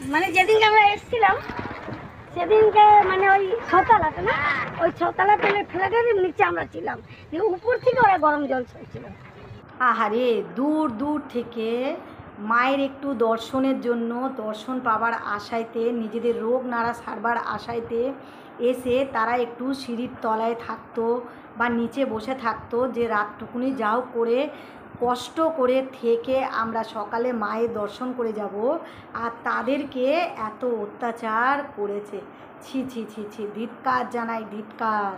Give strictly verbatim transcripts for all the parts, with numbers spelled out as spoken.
মানে যেদিনকে আমরা এসেছিলাম সেদিনকে মানে ওই ছতলাতে না ওই ছতলা পেলে ফ্ল্যাটের নিচে আমরা ছিলাম, যে উপর থেকে ওরা গরম জল ছড়ছিল। আহারে, দূর দূর থেকে মায়ের একটু দর্শনের জন্য, দর্শন পাবার আশাইতে, নিজেদের রোগ নাড়া সারবার আশাইতে এসে তারা একটু সিঁড়ির তলায় থাকতো বা নিচে বসে থাকতো, যে রাতটুকুনি যাও করে কষ্ট করে থেকে আমরা সকালে মায়ের দর্শন করে যাব, আর তাদেরকে এত অত্যাচার করেছে। ছি ছি ছি ছি, ধিক্কার জানাই, ধিক্কার।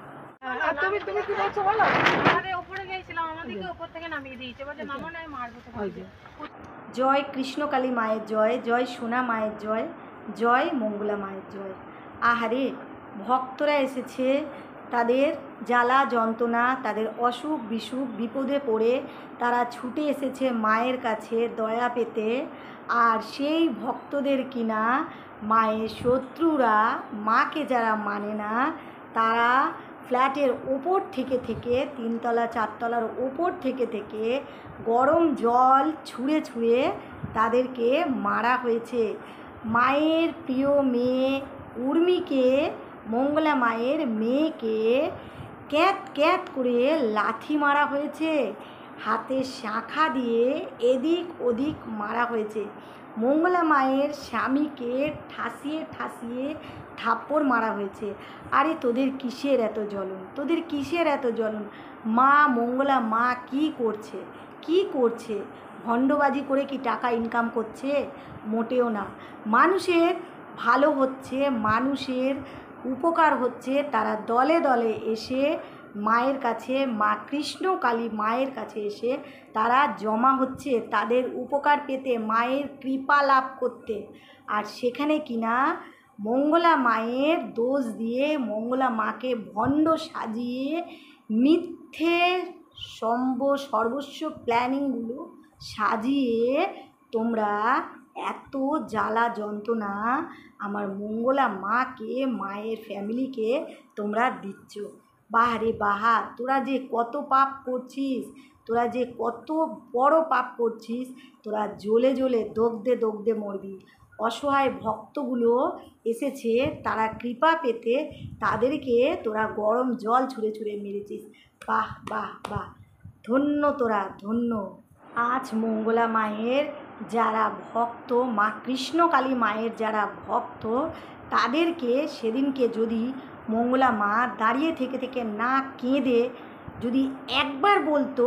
তুমি তুমি কি বলছো বলো? আমাদের উপরে গিয়েছিলাম, আমাদেরকে উপর থেকে নামিয়ে দিয়েছে, বলছে নামো না মারবো তোমাকে। জয় কৃষ্ণকালী মায়ের জয়, জয় সোনা মায়ের জয়, জয় মঙ্গলা মায়ের জয়। আহারে, ভক্তরা এসেছে, তাদের জ্বালা যন্ত্রণা, তাদের অসুখ বিসুখ বিপদে পড়ে তারা ছুটে এসেছে মায়ের কাছে দয়া পেতে। আর সেই ভক্তদের কিনা মায়ের শত্রুরা, মাকে যারা মানে না, তারা ফ্ল্যাটের ওপর থেকে থেকে তিনতলা চারতলার ওপর থেকে থেকে গরম জল ছুঁড়ে ছুঁড়ে তাদেরকে মারা হয়েছে। মায়ের প্রিয় মেয়ে উর্মিকে, মঙ্গলা মায়ের মেয়েকে ক্যাত ক্যাত করে লাথি মারা হয়েছে, হাতে শাঁখা দিয়ে এদিক ওদিক মারা হয়েছে। মঙ্গলা মায়ের স্বামীকে ঠাসিয়ে ঠাসিয়ে থাপ্পড় মারা হয়েছে। আরে তোদের কিসের এত জ্বলন, তোদের কিসের এত জ্বলন? মা মঙ্গলা মা কি করছে, কি করছে? ভণ্ডবাজি করে কি টাকা ইনকাম করছে? মোটেও না। মানুষের ভালো হচ্ছে, মানুষের উপকার হচ্ছে, তারা দলে দলে এসে মায়ের কাছে, মা কৃষ্ণকালী মায়ের কাছে এসে তারা জমা হচ্ছে তাদের উপকার পেতে, মায়ের কৃপা লাভ করতে। আর সেখানে কিনা মঙ্গলা মায়ের দোষ দিয়ে, মঙ্গলা মাকে ভণ্ড সাজিয়ে মিথ্যে সম্ভ সর্বস্ব প্ল্যানিংগুলো সাজিয়ে তোমরা এত জ্বালা যন্ত্রণা আমার মঙ্গলা মাকে, মায়ের ফ্যামিলিকে তোমরা দিচ্ছ। বাহারে বাহা, তোরা যে কত পাপ করছিস, তোরা যে কত বড় পাপ করছিস, তোরা জ্বলে জ্বলে দগ্ধে দগ্ধে মরবি। অসহায় ভক্তগুলো এসেছে, তারা কৃপা পেতে, তাদেরকে তোরা গরম জল ছুঁড়ে ছুঁড়ে মেরেছিস। বাহ বাহ বাহ, ধন্য তোরা, ধন্য। আজ মঙ্গলা মায়ের যারা ভক্ত, মা কৃষ্ণকালী মায়ের যারা ভক্ত, তাদেরকে সেদিনকে যদি মঙ্গলা মা দাঁড়িয়ে থেকে থেকে না কেঁদে যদি একবার বলতো,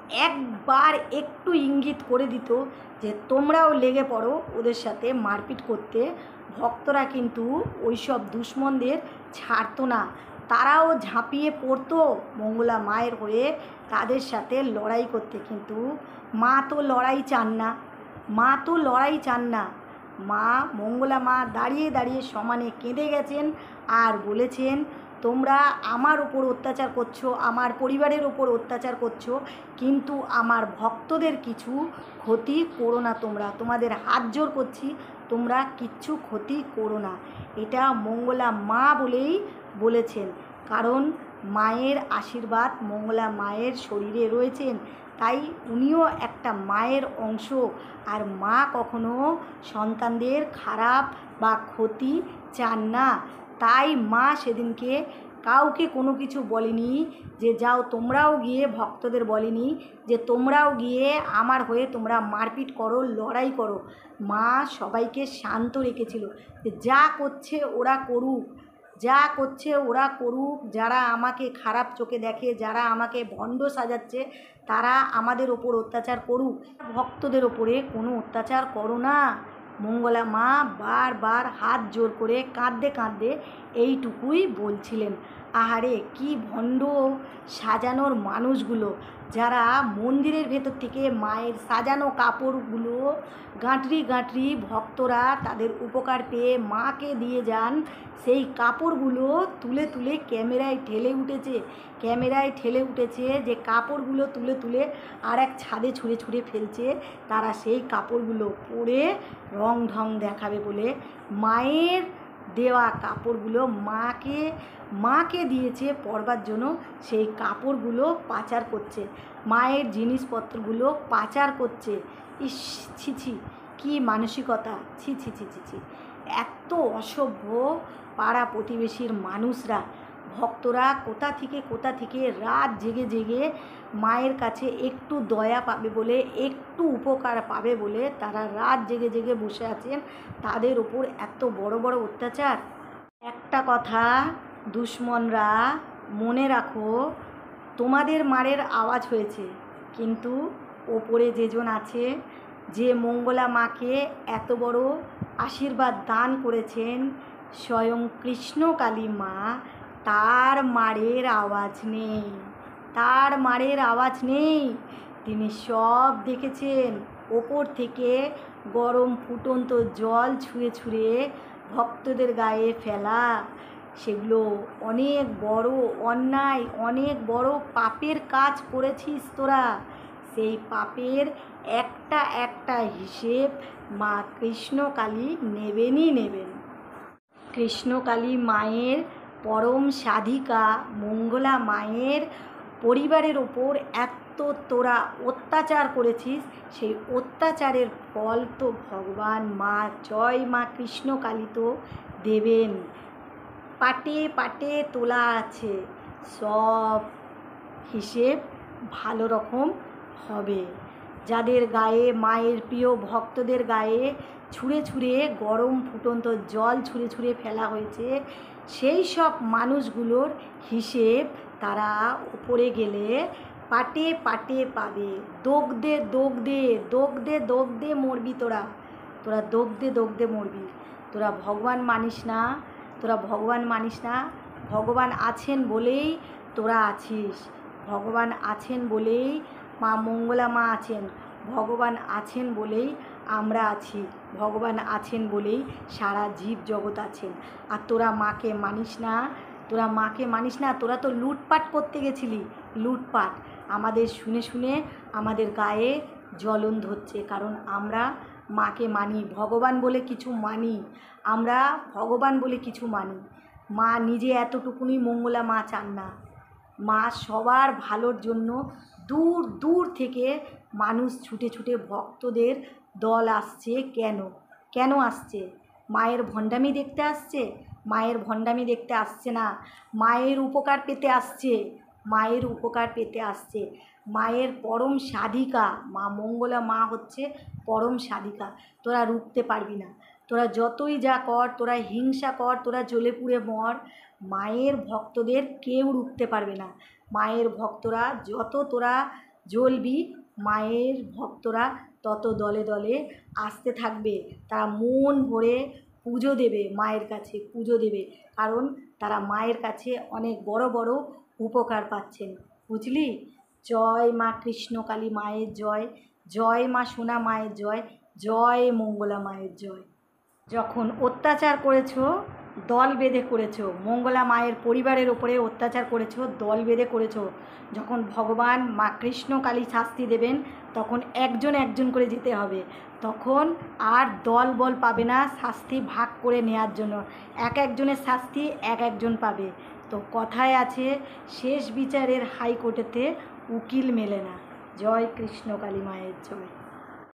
একবার একটু ইঙ্গিত করে দিত যে তোমরাও লেগে পড়ো ওদের সাথে মারপিট করতে, ভক্তরা কিন্তু ওই সব দুশ্মনদের ছাড়তো না। তারাও ঝাঁপিয়ে পড়তো মঙ্গলা মায়ের হয়ে তাদের সাথে লড়াই করতে। কিন্তু মা তো লড়াই চান না, মা তো লড়াই চান না। মা মঙ্গলা মা দাঁড়িয়ে দাঁড়িয়ে সমানে কেঁদে গেছেন আর বলেছেন, তোমরা আমার ওপর অত্যাচার করছো, আমার পরিবারের ওপর অত্যাচার করছো, কিন্তু আমার ভক্তদের কিছু ক্ষতি করো না। তোমরা, তোমাদের হাত জোর করছি, তোমরা কিচ্ছু ক্ষতি করো না। এটা মঙ্গলা মা বলেই বলেছেন, কারণ মায়ের আশীর্বাদ মঙ্গলা মায়ের শরীরে রয়েছেন, তাই উনিও একটা মায়ের অংশ। আর মা কখনো সন্তানদের খারাপ বা ক্ষতি চান না। তাই মা সেদিনকে কাউকে কোনো কিছু বলেনি যে যাও তোমরাও গিয়ে, ভক্তদের বলেনি যে তোমরাও গিয়ে আমার হয়ে তোমরা মারপিট করো, লড়াই করো। মা সবাইকে শান্ত রেখেছিল যে যা করছে ওরা করুক, যা করছে ওরা করুক, যারা আমাকে খারাপ চোখে দেখে, যারা আমাকে ভণ্ড সাজাচ্ছে, তারা আমাদের ওপর অত্যাচার করুক, ভক্তদের ওপরে কোনো অত্যাচার করো না। মঙ্গলা মা বারবার হাত জোর করে কাঁদতে কাঁদতে এইটুকুই বলছিলেন। আহারে, কি ভণ্ড সাজানোর মানুষগুলো, যারা মন্দিরের ভেতর থেকে মায়ের সাজানো কাপড়গুলো গাঁটরি গাঁটরি ভক্তরা তাদের উপকার পেয়ে মাকে দিয়ে যান, সেই কাপড়গুলো তুলে তুলে ক্যামেরায় ঠেলে উঠেছে, ক্যামেরায় ঠেলে উঠেছে যে কাপড়গুলো তুলে তুলে আর এক ছাদে ছুঁড়ে ছুঁড়ে ফেলছে। তারা সেই কাপড়গুলো পরে রং ঢং দেখাবে বলে মায়ের দেওয়া কাপড়গুলো মাকে মাকে দিয়েছে পরবার জন্য, সেই কাপড়গুলো পাচার করছে, মায়ের জিনিসপত্রগুলো পাচার করছে। ইস, ছি ছি, কি মানসিকতা, ছি ছি ছি ছি ছি, এত অসভ্য। পাড়া প্রতিবেশীর মানুষরা, ভক্তরা কোথা থেকে কোথা থেকে রাত জেগে জেগে মায়ের কাছে একটু দয়া পাবে বলে, একটু উপকার পাবে বলে তারা রাত জেগে জেগে বসে আছেন, তাদের ওপর এত বড় বড় অত্যাচার। একটা কথা দুশ্মনরা, মনে রাখো, তোমাদের মারের আওয়াজ হয়েছে, কিন্তু ওপরে যেজন আছে, যে মঙ্গলা মাকে এত বড় আশীর্বাদ দান করেছেন, স্বয়ং কৃষ্ণকালী মা, তার মারের আওয়াজ নেই, তার মারের আওয়াজ নেই। তিনি সব দেখেছেন। ওপর থেকে গরম ফুটন্ত জল ছুঁড়ে ছুঁড়ে ভক্তদের গায়ে ফেলা, সেগুলো অনেক বড় অন্যায়, অনেক বড় পাপের কাজ করেছিস তোরা। সেই পাপের একটা একটা হিসেব মা কৃষ্ণকালী নেবেনই নেবেন। কৃষ্ণকালী মায়ের পরম সাধিকা মঙ্গলা মায়ের পরিবারের ওপর এত তোরা অত্যাচার করেছিস, সেই অত্যাচারের ফল তো ভগবান মা, জয় মা কৃষ্ণকালী তো দেবেন। পাটে পাটে তোলা আছে, সব হিসেব ভালো রকম হবে। যাদের গায়ে, মায়ের প্রিয় ভক্তদের গায়ে ছুঁড়ে ছুঁড়ে গরম ফুটন্ত জল ছুঁড়ে ছুঁড়ে ফেলা হয়েছে, সেই সব মানুষগুলোর হিসেব তারা উপরে গেলে পাটে পাটে পাবে। দগ্ধে দগ্ধে দগ্ধে দগ্ধে মরবি তোরা, তোরা দগ্ধে দগ্ধে মরবি। তোরা ভগবান মানিস না, তোরা ভগবান মানিস না। ভগবান আছেন বলেই তোরা আছিস, ভগবান আছেন বলেই মা মঙ্গলা মা আছেন, ভগবান আছেন বলেই আমরা আছি, ভগবান আছেন বলেই সারা জীব জগৎ আছেন। আর তোরা মাকে মানিস না, তোরা মাকে মানিস না। তোরা তো লুটপাট করতে গেছিলি, লুটপাট। আমাদের শুনে শুনে আমাদের গায়ে জ্বলন ধরছে, কারণ আমরা মাকে মানি, ভগবান বলে কিছু মানি, আমরা ভগবান বলে কিছু মানি। মা নিজে এতটুকুনি মঙ্গলা মা চান না। মা সবার ভালোর জন্য দূর দূর থেকে মানুষ ছুটে ছুটে ভক্তদের দল আসছে। কেন কেন আসছে? মায়ের ভণ্ডামি দেখতে আসছে? মায়ের ভণ্ডামি দেখতে আসছে না, মায়ের উপকার পেতে আসছে, মায়ের উপকার পেতে আসছে। মায়ের পরম সাধিকা মা মঙ্গলা মা হচ্ছে পরম সাধিকা। তোরা রুখতে পারবি না, তোরা যতই যা কর, তোরা হিংসা কর, তোরা জ্বলে পুড়ে মর, মায়ের ভক্তদের কেউ রুখতে পারবে না। মায়ের ভক্তরা যত তোরা জ্বলবি, মায়ের ভক্তরা তত দলে দলে আসতে থাকবে। তারা মন ভরে পুজো দেবে, মায়ের কাছে পুজো দেবে, কারণ তারা মায়ের কাছে অনেক বড় বড় উপকার পাচ্ছেন। বুঝলি? জয় মা কৃষ্ণকালী মায়ের জয়, জয় মা সোনা মায়ের জয়, জয় মঙ্গলা মায়ের জয়। যখন অত্যাচার করেছো, দল বেঁধে করেছো, মঙ্গলা মায়ের পরিবারের ওপরে অত্যাচার করেছো, দল বেঁধে করেছো। যখন ভগবান মা কৃষ্ণকালী শাস্তি দেবেন, তখন একজন একজন করে যেতে হবে। তখন আর দল বল পাবে না শাস্তি ভাগ করে নেওয়ার জন্য, এক একজনের শাস্তি এক একজন পাবে। তো কথায় আছে, শেষ বিচারের হাইকোর্টেতে উকিল মেলে না। জয় কৃষ্ণকালী মায়ের জয়।